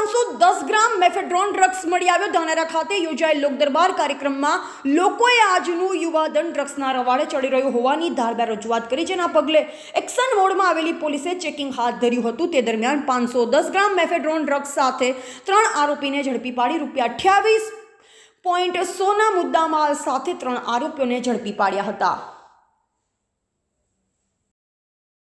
510 ગ્રામ mephedrone drugs મળી આવ્યો। ધાનેરા ખાતે યોજાયેલ લોક દરબાર કાર્યક્રમમાં લોકોએ આજનું યુવાધન ડ્રગ્સના રવાડે ચડી રહ્યું હોવાની ધારદાર રજૂઆત કરી, જેના પગલે એક્શન મોડમાં આવેલી પોલીસે ચેકિંગ હાથ ધર્યું હતું। તે દરમિયાન 510 ગ્રામ મેફેડ્રોન ડ્રગ્સ સાથે 3 આરોપીને ઝડપી પાડી ₹28.100 મુદ્દામાલ સાથે 3 આરોપીઓને ઝડપી પાડ્યા હતા।